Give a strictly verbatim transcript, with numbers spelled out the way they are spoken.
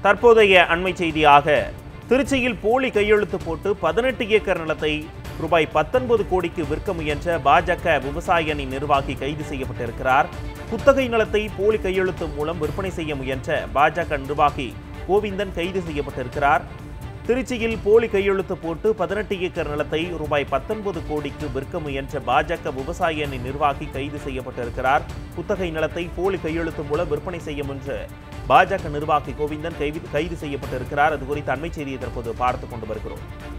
தற்போதைய அண்மை செய்தியாக திருச்சியில் போலி கையெழுத்து போட்டு பதினெட்டு ஏக்கர் நிலத்தை ரூபாய் பத்தொன்பது கோடிக்கு விற்க முயன்ற பாஜக விவசாய அணி நிர்வாகி கைது செய்யப்பட்டிருக்கிறார். குத்தகை நிலத்தை போலி கையெழுத்து மூலம் விற்பனை செய்ய முயன்ற பாஜக நிர்வாகி கோவிந்தன் கைது செய்யப்பட்டிருக்கிறார். திருச்சியில் போலி கையெழுத்து போட்டு பதினெட்டு ஏக்கர் நிலத்தை ரூபாய் பத்தொன்பது கோடிக்கு விற்க முயன்ற பாஜக விவசாய அணி நிர்வாகி கைது செய்யப்பட்டிருக்கிறார். குத்தகை நிலத்தை போலி கையெழுத்து மூலம் விற்பனை செய்ய முயன்ற பாஜக நிர்வாகி கோவிந்தன் கைது செய்யப்பட்டிருக்கிறார். அது குறித்த அண்மை செய்தியை தற்போது பார்த்துக் கொண்டு வருகிறோம்.